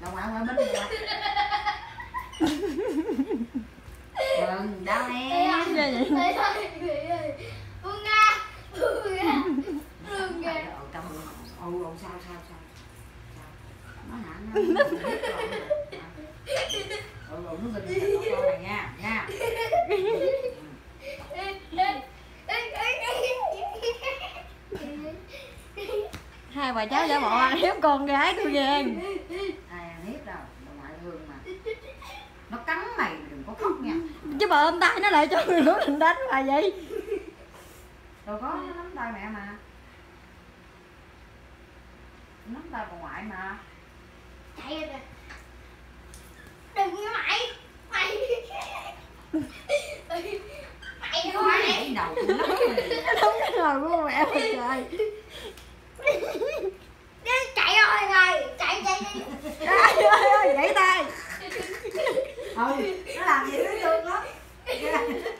Đâu ngoại ngoại binh rồi. Đừng đau em. Buông ra. Buông ra. Buông ra. Trong sao nó hả nó nó bình con này nha nha. Hai bà cháu giả bộ ăn hiếp con gái tôi ghê. Ai ăn hiếp đâu, ngoại thương mà. Nó cắn mày đừng có khóc nha. Chứ bà ôm tay nó lại cho người của mình đánh bà vậy. Đâu có, nó nắm tay mẹ mà. Nó nắm tay bà ngoại mà. Chạy rồi. Đừng như mày. Mày. Mày Nó mày. đầu tôi lắm rồi. Nó đóng cái đầu của mẹ mà trời. Chạy rồi rồi. Chạy đi. Trời ơi, gãy tay. Ừ, nó làm gì nó thương lắm.